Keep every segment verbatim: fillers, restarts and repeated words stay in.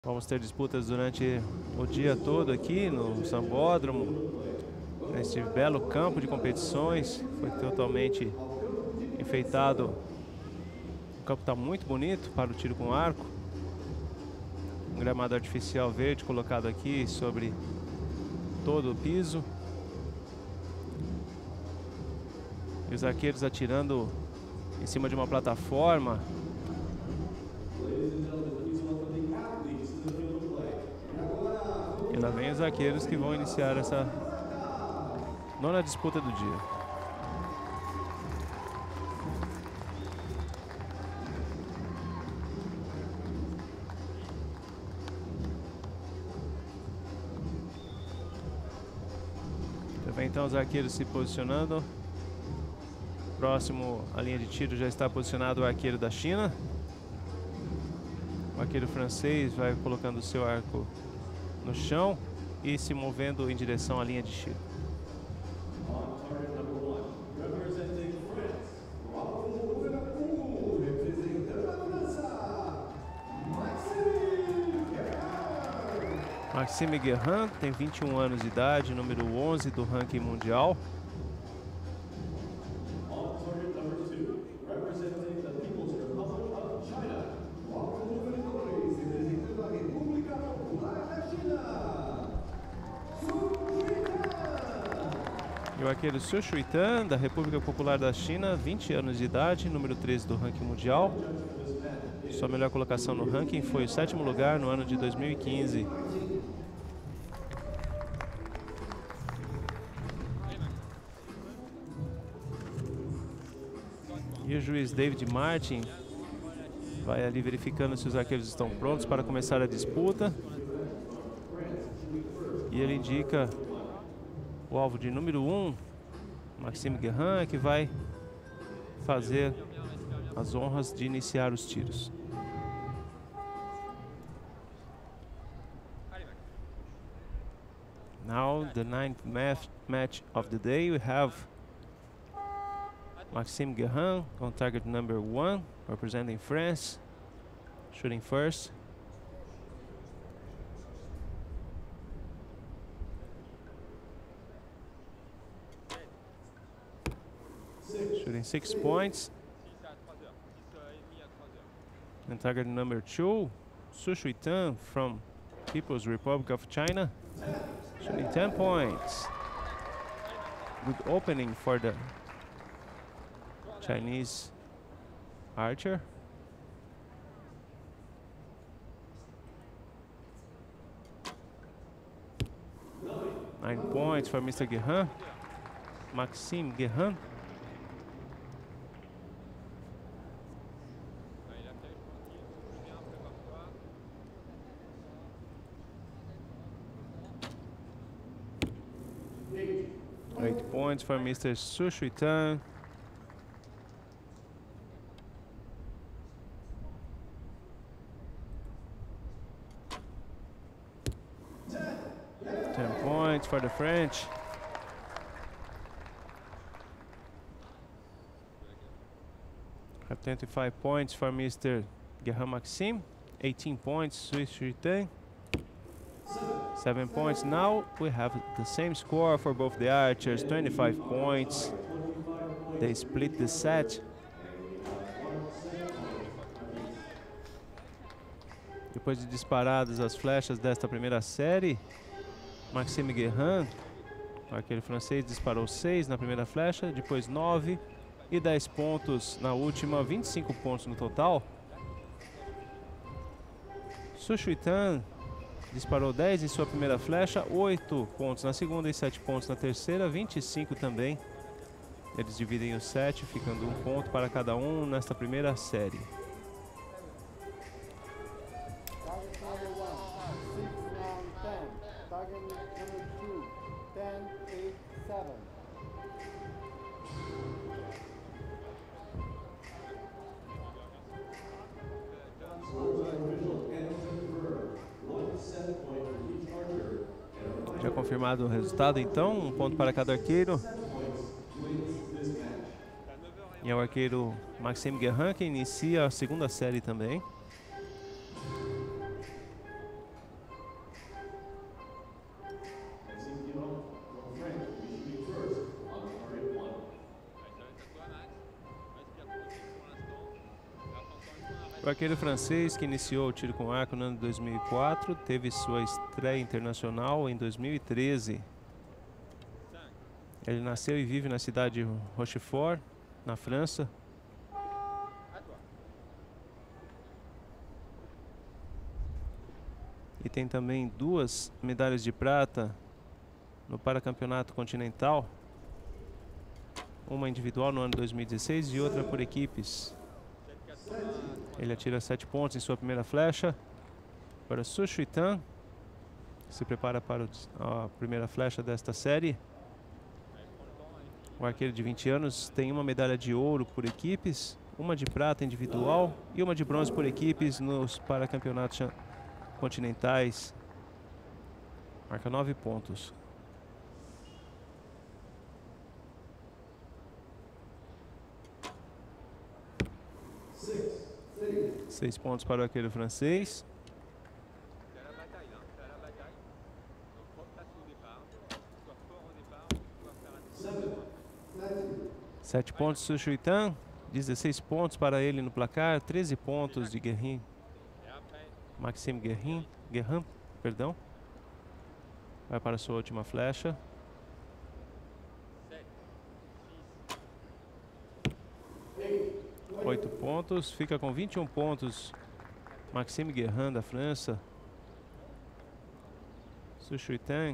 Vamos ter disputas durante o dia todo aqui no Sambódromo, neste belo campo de competições. Foi totalmente enfeitado. O campo está muito bonito para o tiro com arco. Um gramado artificial verde colocado aqui sobre todo o piso. E os arqueiros atirando em cima de uma plataforma. E lá vem os arqueiros que vão iniciar essa nona disputa do dia. Também então os arqueiros se posicionando. Próximo à linha de tiro já está posicionado o arqueiro da China. O arqueiro francês vai colocando o seu arco no chão e se movendo em direção à linha de tiro. Maxime Guerrin tem vinte e um anos de idade, número onze do ranking mundial. E o arqueiro Su Shuitan, da República Popular da China, vinte anos de idade, número treze do ranking mundial. Sua melhor colocação no ranking foi o sétimo lugar no ano de dois mil e quinze. E o juiz David Martin vai ali verificando se os arqueiros estão prontos para começar a disputa. E ele indica o alvo de número um, Maxime Guerrin, que vai fazer as honras de iniciar os tiros. Now, the ninth match, match of the day, we have Maxime Guerrin on target number one, representing France, shooting first. Shooting six points. And target number two, Su Shuitan from People's Republic of China, shooting ten points. Good opening for the Chinese archer. Nine points for Mister Guerrin, Maxime Guerrin. Eight points for Mister Su Shuitan. Ten points for the French. twenty-five points for Mister Guerrin Maxime. eighteen points, Su Shuitan. Seven points. Now we have the same score for both the archers, twenty-five points. They split the set. Depois de disparadas as flechas desta primeira série, Maxime Guerrin, o arqueiro francês, disparou seis na primeira flecha, depois nove e dez pontos na última, vinte e cinco pontos no total. Su Shuitan disparou dez em sua primeira flecha, oito pontos na segunda e sete pontos na terceira, vinte e cinco também. Eles dividem o set, ficando um ponto para cada um nesta primeira série. Já confirmado o resultado, então, um ponto para cada arqueiro. E é o arqueiro Maxime Guerrin que inicia a segunda série também. O arqueiro francês que iniciou o tiro com arco no ano de dois mil e quatro, teve sua estreia internacional em dois mil e treze. Ele nasceu e vive na cidade de Rochefort, na França. E tem também duas medalhas de prata no Paracampeonato Continental. Uma individual no ano de dois mil e dezesseis e outra por equipes. Ele atira sete pontos em sua primeira flecha. Para Su Shuitan, se prepara para a primeira flecha desta série. O arqueiro de vinte anos tem uma medalha de ouro por equipes, uma de prata individual e uma de bronze por equipes nos Paracampeonatos Continentais. Marca nove pontos. Seis pontos para o arqueiro francês. Sete pontos Su Shuitan. dezesseis pontos para ele no placar. treze pontos de Guerrin. Maxime Guerrin. Guerrin, perdão. Vai para a sua última flecha. Oito pontos, fica com vinte e um pontos Maxime Guerrin da França. Su Shuitan.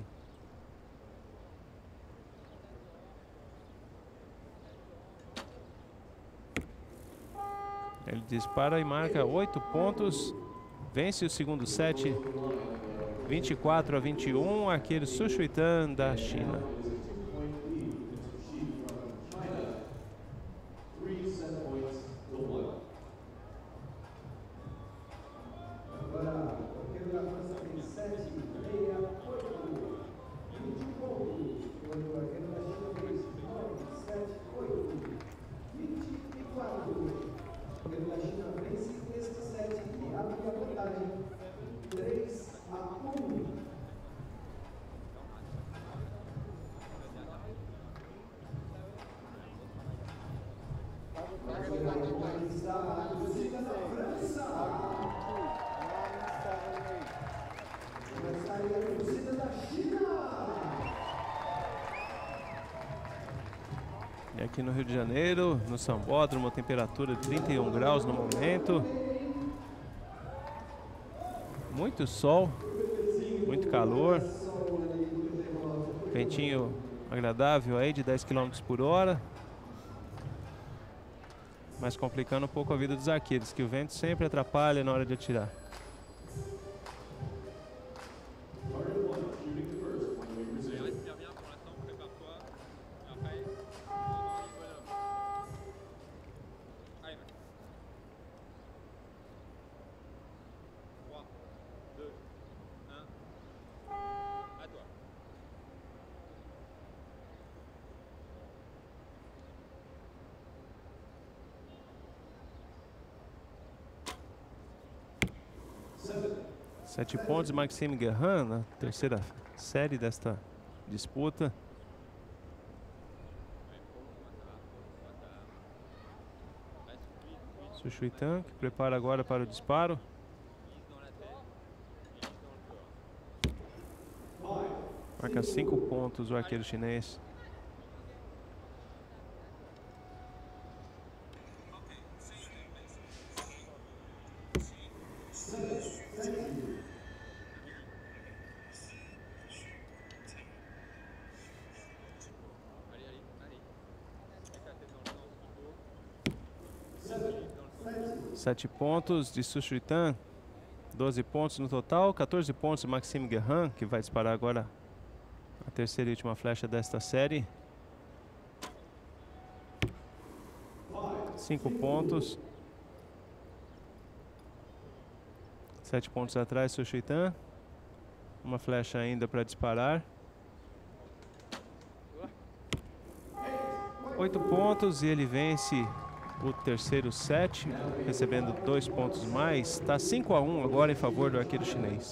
Ele dispara e marca oito pontos. Vence o segundo set, vinte e quatro a vinte e um, arqueiro Su Shuitan da China. E aqui no Rio de Janeiro, no Sambódromo, temperatura de trinta e um graus no momento. Muito sol, muito calor. Ventinho agradável aí de dez quilômetros por hora. Mas complicando um pouco a vida dos arqueiros, que o vento sempre atrapalha na hora de atirar. Sete pontos de Maxime Guerrin na terceira série desta disputa. Su Shuitan, que prepara agora para o disparo. Marca cinco pontos o arqueiro chinês. Sete pontos de Su Shuitan, doze pontos no total, quatorze pontos de Maxime Guerrin, que vai disparar agora a terceira e última flecha desta série. Cinco pontos. Sete pontos atrás, Su Shuitan. Uma flecha ainda para disparar. Oito pontos e ele vence o terceiro set, recebendo dois pontos mais. Está cinco a um agora em favor do arqueiro chinês.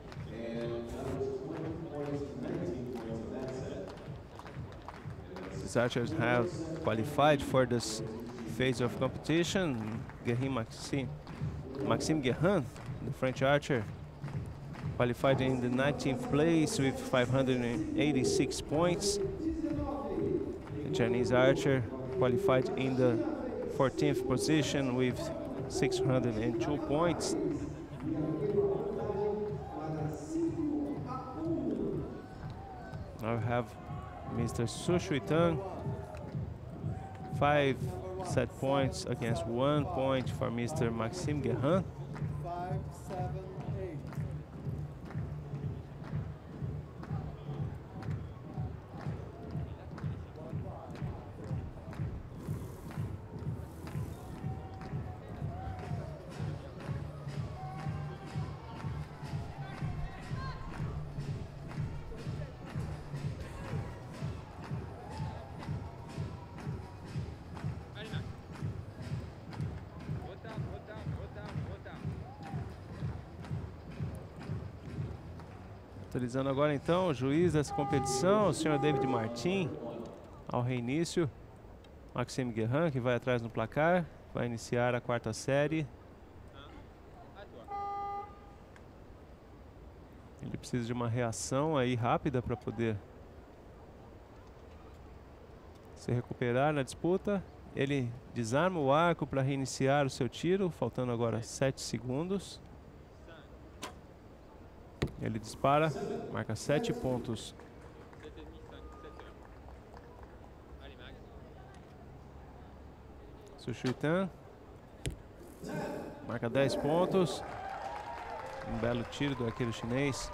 These archers have qualified for this phase of competition. Guerrin Maxime Maxime Guérin, the French archer, qualified in the nineteenth place with five hundred eighty-six points. The Chinese archer qualified in the fourteenth position with six hundred two points. Now we have Mister Su Shuitang, five set points against one point for Mister Maxime Guérin. Five, seven, eight. Autorizando agora então o juiz dessa competição, o senhor David Martin, ao reinício. Maxime Guérin, que vai atrás no placar, vai iniciar a quarta série. Ele precisa de uma reação aí rápida para poder se recuperar na disputa. Ele desarma o arco para reiniciar o seu tiro, faltando agora sete segundos. Ele dispara, marca sete pontos. Su Shuitang marca dez pontos. Um belo tiro do arqueiro chinês.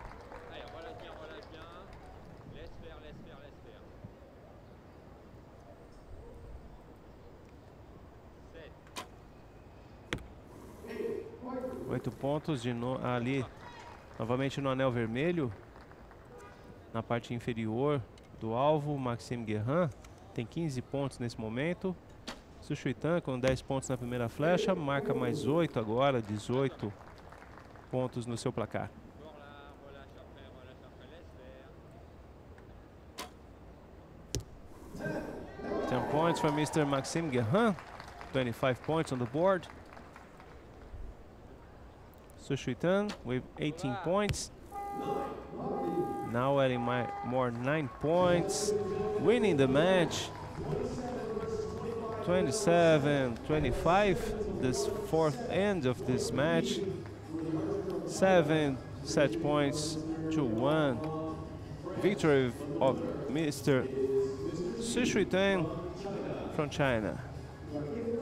Oito pontos de no, ali. Novamente no anel vermelho, na parte inferior do alvo, Maxime Guérin tem quinze pontos nesse momento. Su Shuitang com dez pontos na primeira flecha, marca mais oito agora, dezoito pontos no seu placar. ten points for Mister Maxime Guérin, twenty-five points on the board. Su Shuitang with eighteen points. Now adding my more nine points, winning the match. twenty-seven twenty-five, this fourth end of this match. Seven set points to one. Victory of Mister Su Shuitang from China.